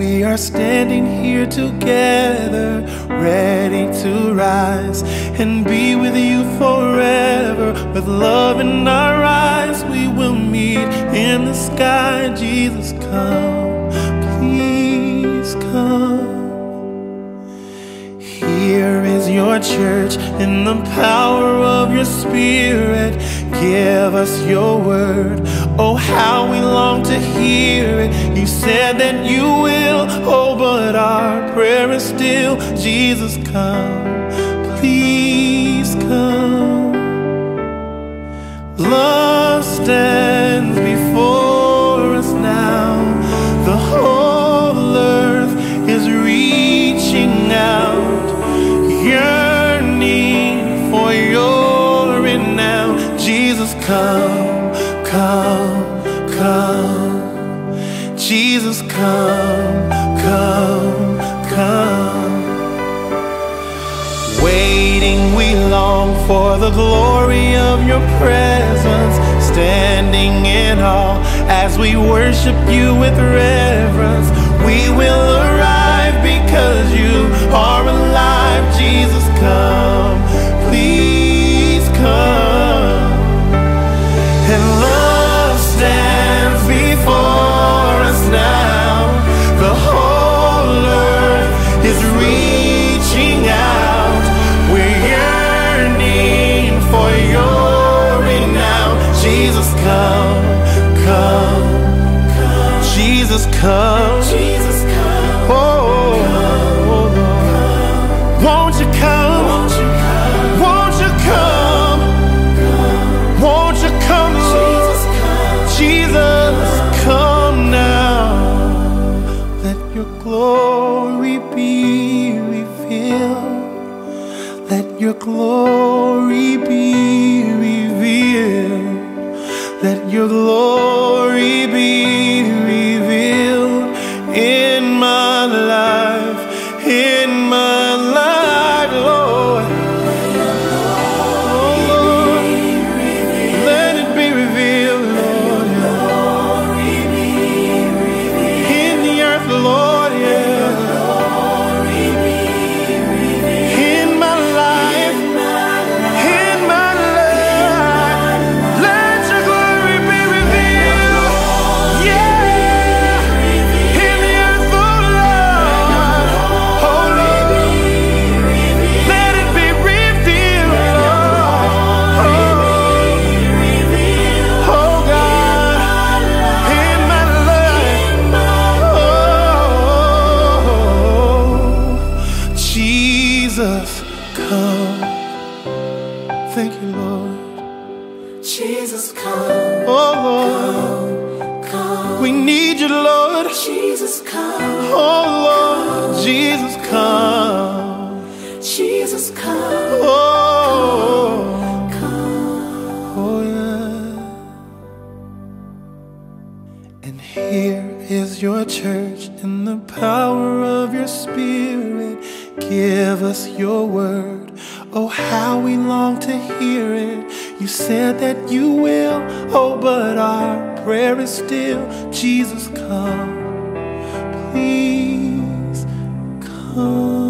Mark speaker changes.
Speaker 1: We are standing here together, ready to rise and be with you forever. With love in our eyes, we will meet in the sky. Jesus, come, please come. Here is your church in the power of your Spirit. Give us your word. Oh, how we long to hear it. You said that you will. Oh, but our prayer is still, Jesus, come, please come. Love stands before us now. The whole earth is reaching out, yearning for your renown. Jesus, come, come, come. Jesus, come, come, come. Waiting, we long for the glory of your presence, standing in awe as we worship you with reverence. We will arrive because you are alive. Jesus, come, please come. And love stands before us now. The whole earth is reaching out. We're yearning for your renown. Jesus, come, come, come. Jesus, come. Jesus, come. Oh, come. Won't you come? Won't you come? Won't you come? Won't you come? Jesus, come. Jesus, come now. Let your glory be revealed. Let your glory be revealed. Let your glory be revealed in my life, Lord. Oh, Lord, let it be revealed, Lord. In the earth, Lord, yeah. In my life, in my life, let your glory be revealed, yeah. In the earth, oh Lord, oh Lord, let it be revealed, Lord. Oh God, in my life, oh Jesus, come. Thank you, Lord.
Speaker 2: Jesus, come.
Speaker 1: Oh Lord,
Speaker 2: Come.
Speaker 1: we need you, Lord.
Speaker 2: Jesus, come.
Speaker 1: Oh Lord, Jesus, come.
Speaker 2: Jesus, come.
Speaker 1: Oh,
Speaker 2: Come.
Speaker 1: oh yeah. And here is your church in the power of your Spirit. Give us your word. Oh, how we long to hear it. You said that you will. Oh, but our prayer is still, Jesus, come, please come.